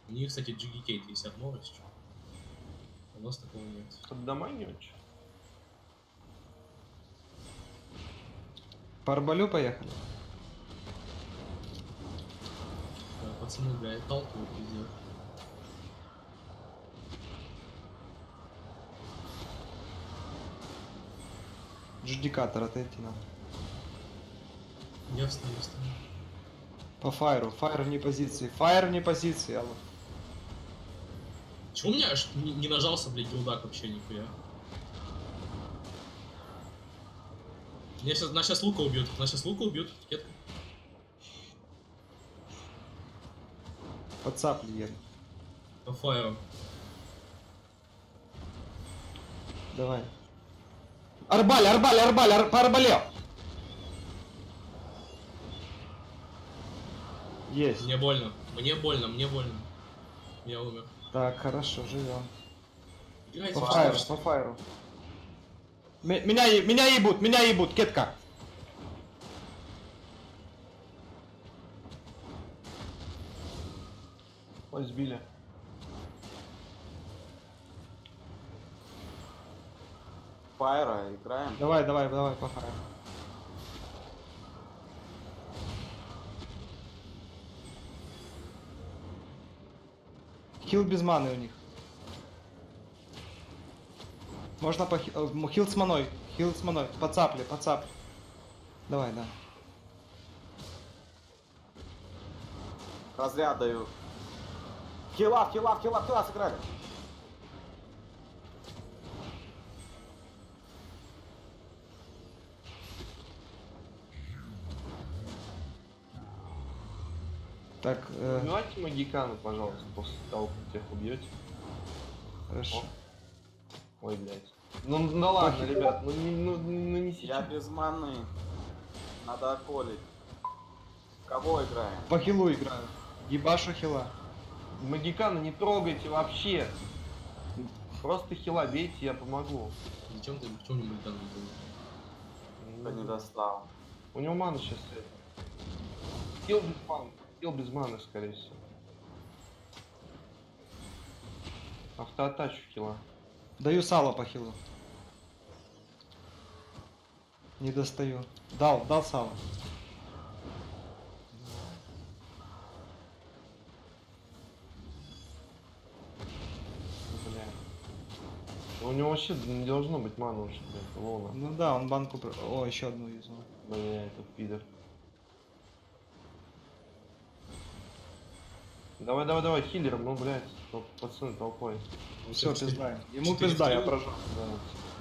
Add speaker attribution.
Speaker 1: У них, кстати, GGK есть армора сейчас. У нас такого нет.
Speaker 2: Поддоманивать?
Speaker 3: По арбалю поехали.
Speaker 1: Да, пацаны, блядь, толкают везде.
Speaker 3: Джудикатор отойти надо.
Speaker 1: Я встаю.
Speaker 3: По файру. Файр вне позиции. Файр вне позиции, алло.
Speaker 1: Чего у меня аж не нажался, блядь, гилдак вообще нихуя? Нас сейчас лука убьют. Нас сейчас лука убьют. Кетка.
Speaker 3: Под цапли еду.
Speaker 1: По фаеру.
Speaker 3: Давай. Арбаль, по арбале. Есть.
Speaker 1: Мне больно. Мне больно. Я умер.
Speaker 3: Так, хорошо, живем.
Speaker 1: Играйте
Speaker 3: По
Speaker 1: в
Speaker 3: файру,
Speaker 1: что-то.
Speaker 3: по файру. Меня ебут, кетка.
Speaker 2: Ой, сбили.
Speaker 4: Файра играем.
Speaker 3: Давай, по файру. Хил без маны у них. Можно по хил с маной. По цапле. Давай, да.
Speaker 4: Разряд даю. Хила сыграли.
Speaker 3: Так,
Speaker 2: Убивайте магикана, пожалуйста, после того, как тех убьете.
Speaker 3: хорошо.
Speaker 2: Ой, блядь. Ну да ладно, ребят, ну не
Speaker 4: Я
Speaker 2: сейчас.
Speaker 4: без маны. Надо околить. Кого играем?
Speaker 3: По хилу играю. Ебашу хила.
Speaker 2: Магикана не трогайте вообще. Просто хила бейте, я помогу.
Speaker 1: Зачем ты в чем-нибудь там не
Speaker 4: Кто не достал.
Speaker 2: У него мана сейчас это. Хил без маны. Хил без маны, скорее всего. Автоатачу хила.
Speaker 3: Даю сало по хилу. Не достаю. Дал сало.
Speaker 2: Бля. У него вообще не должно быть маны уже, блядь, лона.
Speaker 3: Ну да, он банку... О, еще одну юзал.
Speaker 2: Бля, этот пидор. Давай, хиллер, ну, блядь, пацаны толпой.
Speaker 3: Все,
Speaker 1: Четыре-
Speaker 3: пизда. Ему
Speaker 1: четыре
Speaker 3: пизда, я
Speaker 1: стрелы.
Speaker 3: прожал.
Speaker 2: Да.